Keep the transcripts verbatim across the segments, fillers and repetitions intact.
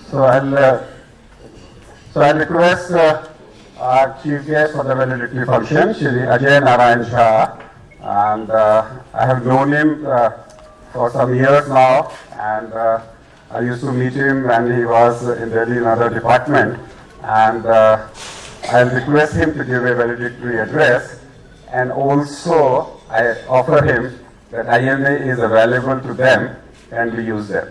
So I'll, uh, so I'll request uh, our chief guest for the valedictory function, Shri Ajay Narayan Shah. And uh, I have known him uh, for some years now, and uh, I used to meet him when he was in Delhi in another department. And uh, I'll request him to give a valedictory address, and also I offer him that I M A is available to them and we use them.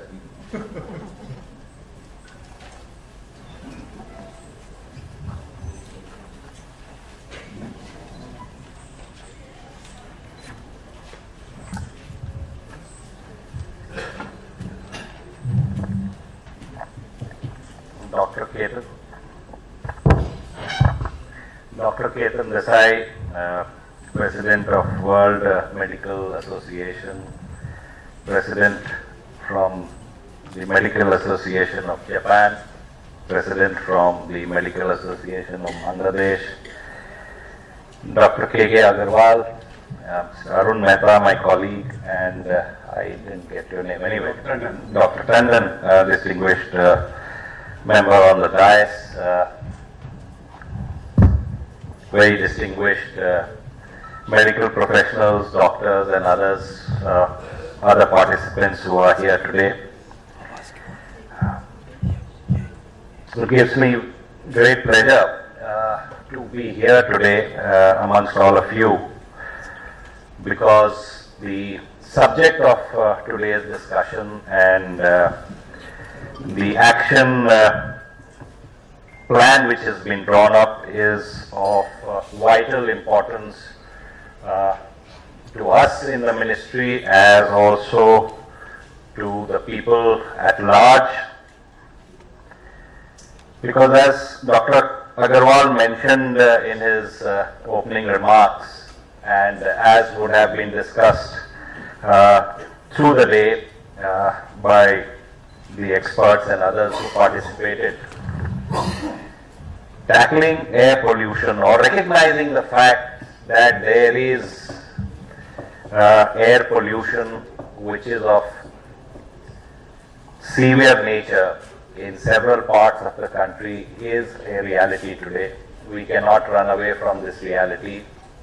Doctor Ketan. Doctor Ketan Desai, uh, President of World uh, Medical Association, President from the Medical Association of Japan, President from the Medical Association of Bangladesh, Doctor K K Agarwal, uh, Arun Mehta, my colleague, and uh, I didn't get your name anyway, Doctor Tandon, uh, distinguished uh, member on the dais, uh, very distinguished uh, medical professionals, doctors and others, uh, other participants who are here today. It gives me great pleasure uh, to be here today uh, amongst all of you, because the subject of uh, today's discussion and uh, the action uh, plan which has been drawn up is of uh, vital importance uh, to us in the ministry, as also to the people at large, because as Doctor Agarwal mentioned uh, in his uh, opening remarks, and as would have been discussed uh, through the day uh, by the experts and others who participated, tackling air pollution or recognizing the fact that there is uh, air pollution which is of severe nature in several parts of the country is a reality today. We cannot run away from this reality.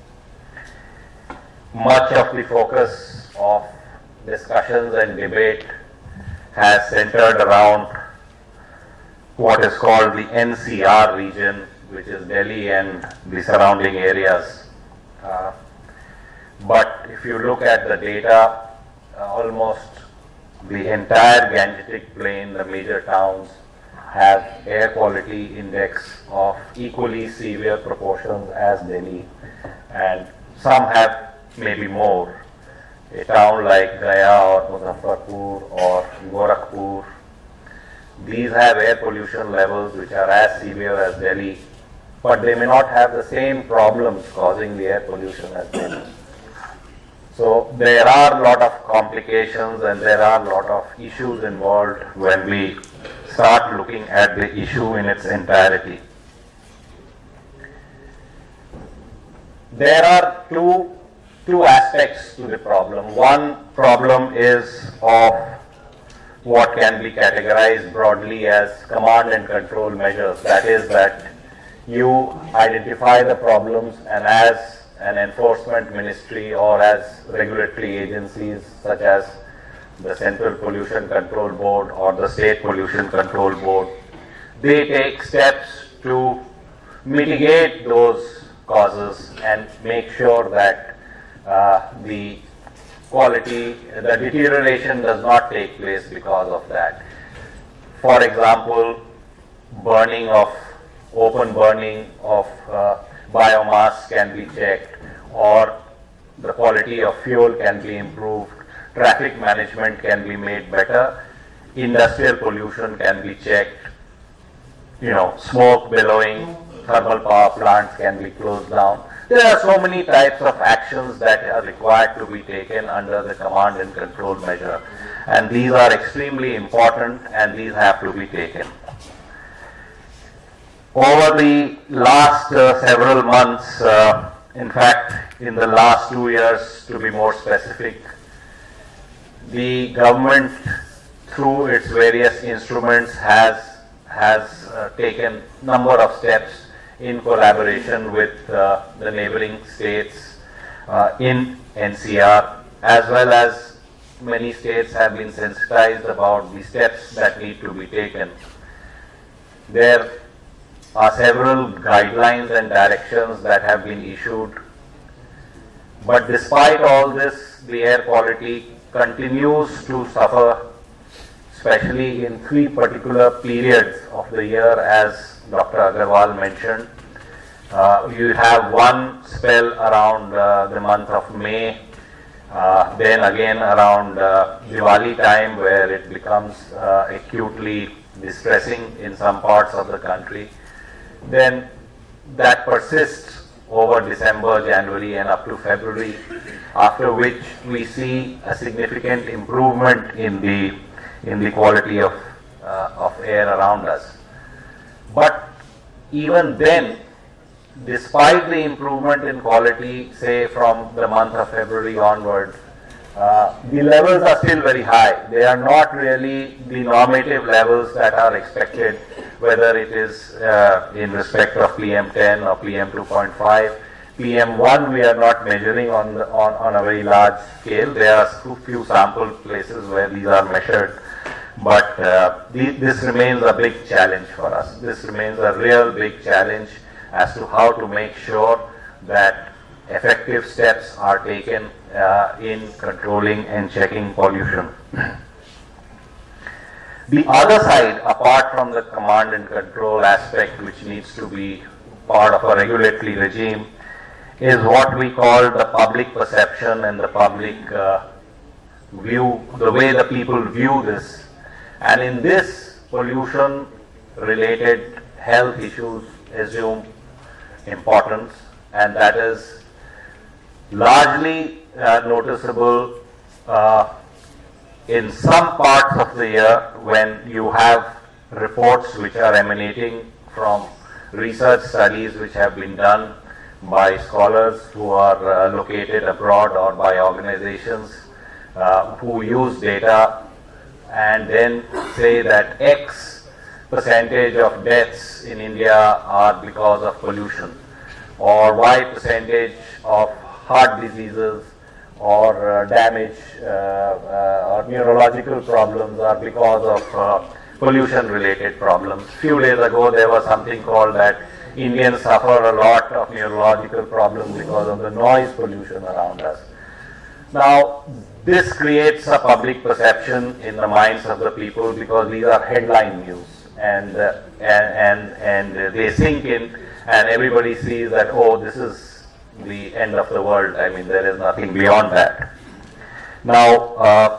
Much of the focus of discussions and debate has centered around what is called the N C R region, which is Delhi and the surrounding areas. Uh, but if you look at the data, uh, almost the entire Gangetic Plain, the major towns, have air quality index of equally severe proportions as Delhi, and some have maybe more. A town like Gaya or Muzaffarpur or Gorakhpur, these have air pollution levels which are as severe as Delhi, but they may not have the same problems causing the air pollution as Delhi. So there are a lot of complications and there are a lot of issues involved when we start looking at the issue in its entirety. There are two Two aspects to the problem. One problem is of what can be categorized broadly as command and control measures. That is that you identify the problems, and as an enforcement ministry or as regulatory agencies such as the Central Pollution Control Board or the State Pollution Control Board, they take steps to mitigate those causes and make sure that Uh, the quality, the deterioration does not take place because of that. For example, burning of, open burning of uh, biomass can be checked, or the quality of fuel can be improved, traffic management can be made better, industrial pollution can be checked, you know, smoke billowing, thermal power plants can be closed down. There are so many types of actions that are required to be taken under the command and control measure, and these are extremely important and these have to be taken. Over the last uh, several months, uh, in fact in the last two years to be more specific, the government through its various instruments has has uh, taken number of steps in collaboration with uh, the neighboring states uh, in N C R, as well as many states have been sensitized about the steps that need to be taken. There are several guidelines and directions that have been issued, but despite all this, the air quality continues to suffer, especially in three particular periods of the year, as Doctor Agarwal mentioned. Uh, you have one spell around uh, the month of May, uh, then again around uh, Diwali time, where it becomes uh, acutely distressing in some parts of the country. Then that persists over December, January and up to February, after which we see a significant improvement in the in the quality of, uh, of air around us. But even then, despite the improvement in quality, say from the month of February onwards, uh, the levels are still very high. They are not really the normative levels that are expected, whether it is uh, in respect of P M ten or P M two point five. P M one we are not measuring on, the, on, on a very large scale. There are a few sample places where these are measured. But uh, the, this remains a big challenge for us. This remains a real big challenge as to how to make sure that effective steps are taken uh, in controlling and checking pollution. The other side, apart from the command and control aspect, which needs to be part of a regulatory regime, is what we call the public perception and the public uh, view, the way the people view this. And in this, pollution-related health issues assume importance, and that is largely uh, noticeable uh, in some parts of the year when you have reports which are emanating from research studies which have been done by scholars who are uh, located abroad, or by organizations uh, who use data and then say that X percentage of deaths in India are because of pollution, or Y percentage of heart diseases or uh, damage uh, uh, or neurological problems are because of uh, pollution related problems. Few days ago there was something called that Indians suffer a lot of neurological problems because of the noise pollution around us. Now, this creates a public perception in the minds of the people, because these are headline news, and uh, and and, and they sink in, and everybody sees that, oh, this is the end of the world. I mean, there is nothing beyond that. Now, uh,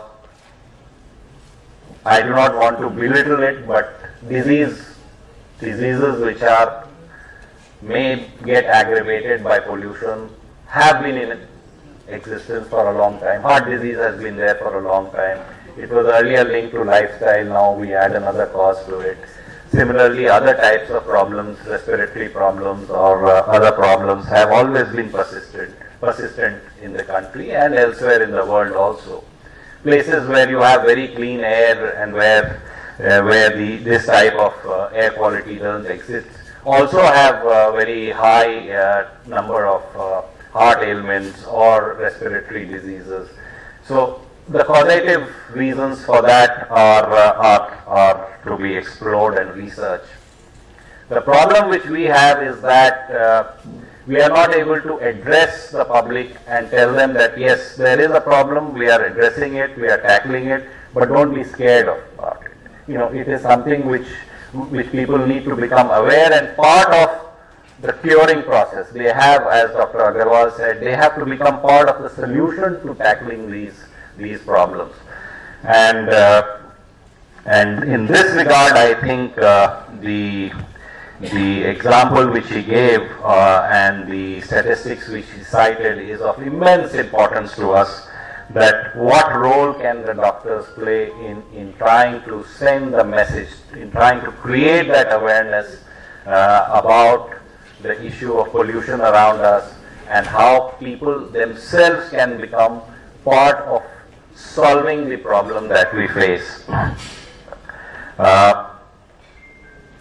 I do not want to belittle it, but disease diseases which are may get aggravated by pollution have been in existence for a long time. Heart disease has been there for a long time. It was earlier linked to lifestyle, now we add another cause to it. Similarly, other types of problems, respiratory problems or uh, other problems, have always been persistent, persistent in the country and elsewhere in the world also. Places where you have very clean air and where uh, where the this type of uh, air quality doesn't exist also have a very high uh, number of uh, heart ailments or respiratory diseases. So the causative reasons for that are, uh, are, are to be explored and researched. The problem which we have is that uh, we are not able to address the public and tell them that yes, there is a problem, we are addressing it, we are tackling it, but don't be scared of about it. You know, it is something which which people need to become aware, and part of the curing process. They have, as Doctor Agarwal said, they have to become part of the solution to tackling these these problems. And uh, and in this regard, I think uh, the the example which he gave uh, and the statistics which he cited is of immense importance to us. That what role can the doctors play in in trying to send the message, in trying to create that awareness uh, about the issue of pollution around us, and how people themselves can become part of solving the problem that we face. Uh,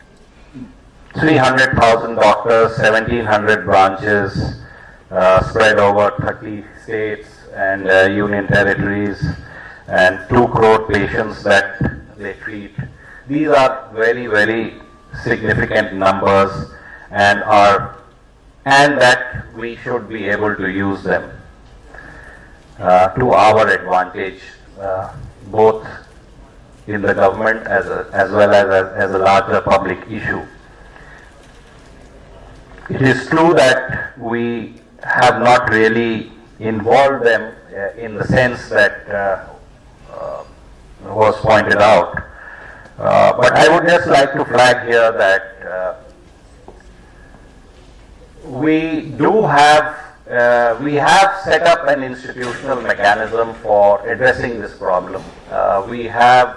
three hundred thousand doctors, seventeen hundred branches, uh, spread over thirty states and uh, union territories, and two crore patients that they treat. These are very, very significant numbers, and are and that we should be able to use them uh, to our advantage, uh, both in the government as, a, as well as, as as a larger public issue. It is true that we have not really involved them uh, in the sense that uh, uh, was pointed out. Uh, but I would just like to flag here that uh, we do have, uh, we have set up an institutional mechanism for addressing this problem. Uh, we have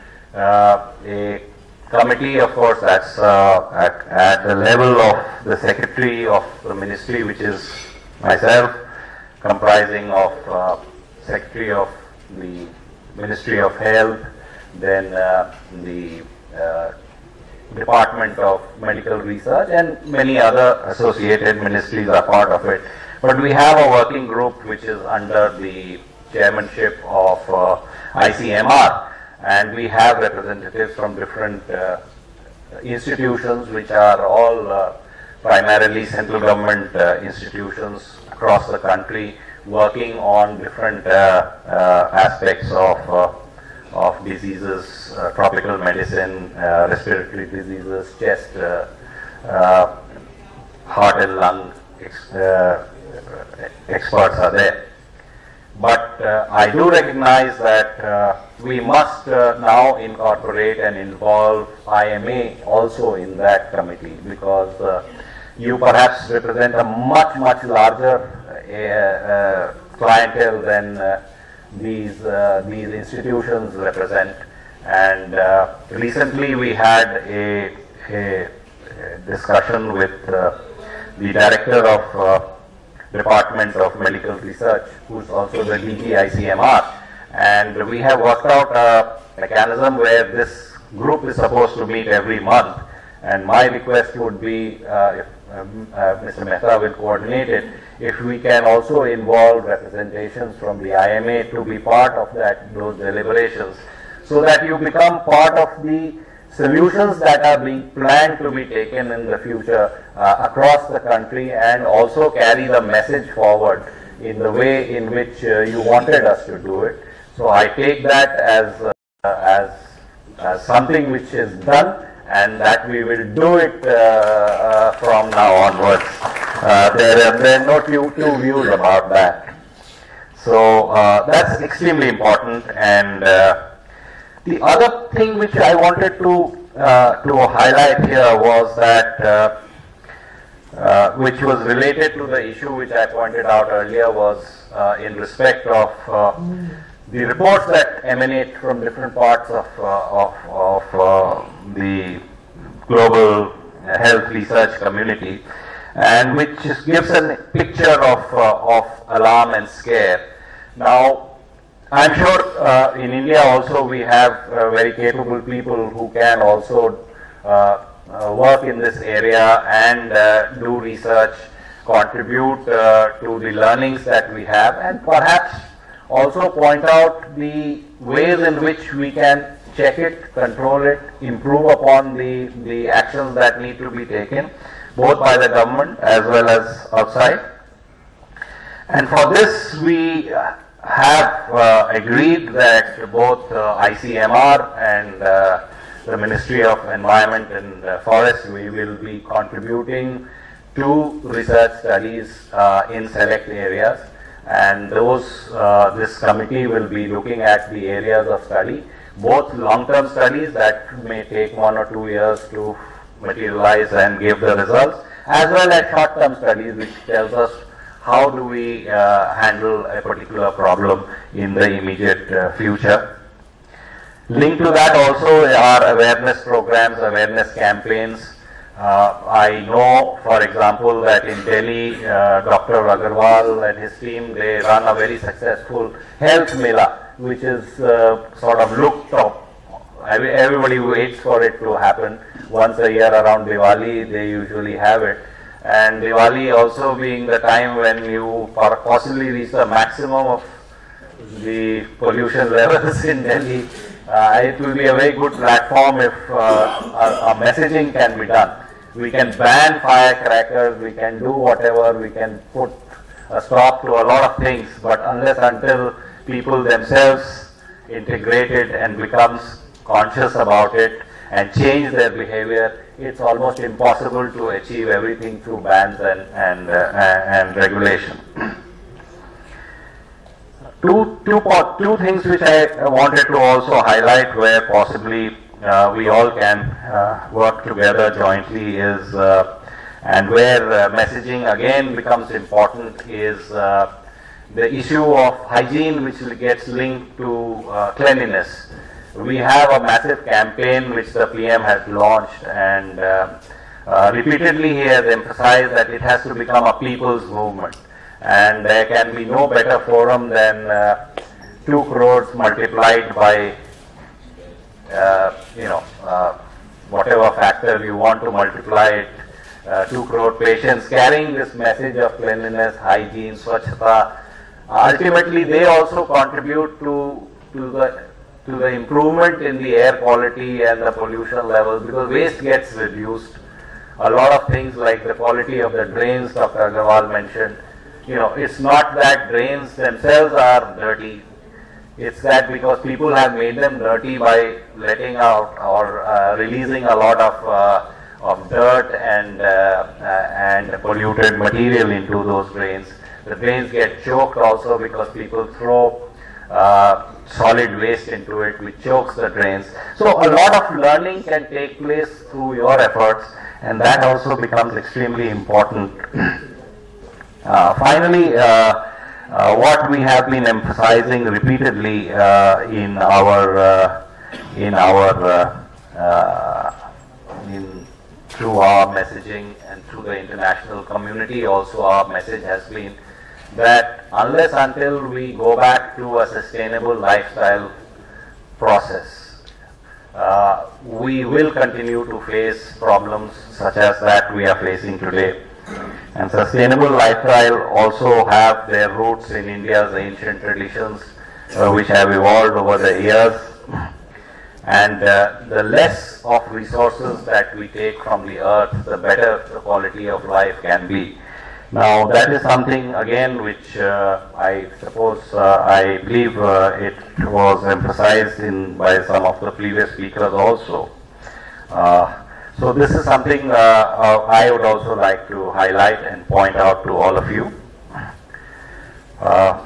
uh, a committee, of course, that's uh, at, at the level of the secretary of the ministry, which is myself, comprising of uh, secretary of the Ministry of Health, then uh, the uh, Department of Medical Research, and many other associated ministries are part of it. But we have a working group which is under the chairmanship of uh, I C M R, and we have representatives from different uh, institutions, which are all uh, primarily central government uh, institutions across the country, working on different uh, uh, aspects of uh, of diseases, uh, tropical medicine, uh, respiratory diseases, chest, uh, uh, heart and lung ex uh, experts are there. But uh, I do recognize that uh, we must uh, now incorporate and involve I M A also in that committee, because uh, you perhaps represent a much, much larger uh, uh, clientele than uh, these uh, these institutions represent. And uh, recently we had a, a, a discussion with uh, the director of uh, Department of Medical Research, who's also the D G I C M R, and we have worked out a mechanism where this group is supposed to meet every month, and my request would be, uh, if um, uh, Mister Mehta will coordinate it, if we can also involve representations from the I M A to be part of that those deliberations, so that you become part of the solutions that are being planned to be taken in the future uh, across the country, and also carry the message forward in the way in which uh, you wanted us to do it. So I take that as, uh, as, as something which is done, and that we will do it uh, uh, from now onwards. Uh, there, are, there are no two, two views about that. So uh, that's extremely important. And uh, the other thing which I wanted to uh, to highlight here was that, uh, uh, which was related to the issue which I pointed out earlier, was uh, in respect of uh, the reports that emanate from different parts of uh, of, of uh, the global health research community, and which just gives a picture of uh, of alarm and scare. Now, I'm sure uh, in India also we have uh, very capable people who can also uh, uh, work in this area and uh, do research, contribute uh, to the learnings that we have, and perhaps also point out the ways in which we can check it, control it, improve upon the, the actions that need to be taken, both by the government as well as outside. And for this we uh, have uh, agreed that both uh, I C M R and uh, the Ministry of Environment and uh, Forest, we will be contributing to research studies uh, in select areas, and those uh, this committee will be looking at the areas of study, both long-term studies that may take one or two years to materialize and give the results, as well as short-term studies which tells us how do we uh, handle a particular problem in the immediate uh, future. Linked to that also are awareness programs, awareness campaigns. Uh, I know, for example, that in Delhi, uh, Doctor Agarwal and his team, they run a very successful health mela, which is uh, sort of looked up I mean, everybody waits for it to happen. Once a year around Diwali, they usually have it. And Diwali also being the time when you possibly reach the maximum of the pollution levels in Delhi, uh, it will be a very good platform if uh, our, our messaging can be done. We can ban firecrackers, we can do whatever, we can put a stop to a lot of things, but unless until people themselves integrate it and becomes conscious about it and change their behavior, it's almost impossible to achieve everything through bans and, and, uh, and regulation. Two, two, two things which I wanted to also highlight where possibly uh, we all can uh, work together jointly is, uh, and where uh, messaging again becomes important, is uh, the issue of hygiene, which gets linked to uh, cleanliness. We have a massive campaign which the P M has launched, and uh, uh, repeatedly he has emphasized that it has to become a people's movement. And there can be no better forum than uh, two crores multiplied by, uh, you know, uh, whatever factor you want to multiply it, uh, two crore patients carrying this message of cleanliness, hygiene, swachhata. Ultimately, they also contribute to, to the to the improvement in the air quality and the pollution levels, because waste gets reduced. A lot of things like the quality of the drains, Doctor Agarwal mentioned. You know, it's not that drains themselves are dirty. It's that because people have made them dirty by letting out or uh, releasing a lot of uh, of dirt and uh, uh, and polluted material into those drains. The drains get choked also because people throw uh, solid waste into it, which chokes the drains. So a lot of learning can take place through your efforts, and that also becomes extremely important. Uh, finally, uh, uh, what we have been emphasizing repeatedly uh, in our uh, in our uh, uh, in through our messaging and through the international community, also our message has been that unless until we go back to a sustainable lifestyle process, uh, we will continue to face problems such as that we are facing today. And sustainable lifestyle also have their roots in India's ancient traditions, uh, which have evolved over the years. And uh, the less of resources that we take from the earth, the better the quality of life can be. Now, that is something again which uh, I suppose, uh, I believe uh, it was emphasized in by some of the previous speakers also. Uh, so this is something uh, uh, I would also like to highlight and point out to all of you. Uh,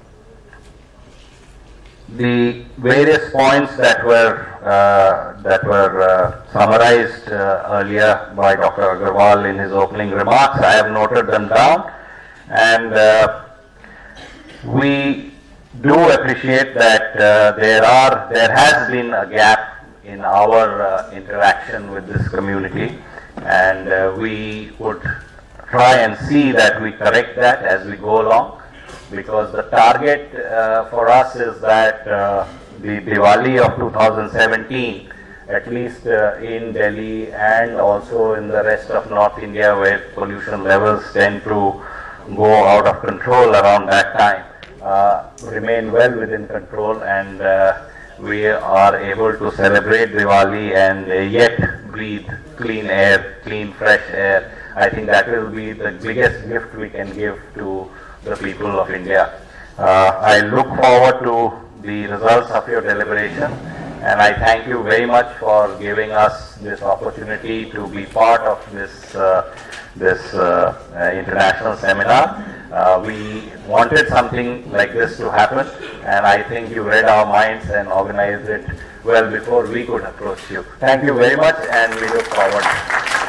the various points that were uh, that were uh, summarized uh, earlier by Doctor Agarwal in his opening remarks, I have noted them down, and uh, we do appreciate that uh, there are there has been a gap in our uh, interaction with this community, and uh, we would try and see that we correct that as we go along, because the target uh, for us is that uh, the Diwali of two thousand seventeen, at least uh, in Delhi and also in the rest of North India, where pollution levels tend to go out of control around that time, uh, remain well within control, and uh, we are able to celebrate Diwali and uh, yet breathe clean air, clean fresh air. I think that will be the biggest gift we can give to the people of India. Uh, I look forward to the results of your deliberation, and I thank you very much for giving us this opportunity to be part of this uh, this uh, uh, international seminar. Uh, we wanted something like this to happen, and I think you read our minds and organized it well before we could approach you. Thank you very much, and we look forward.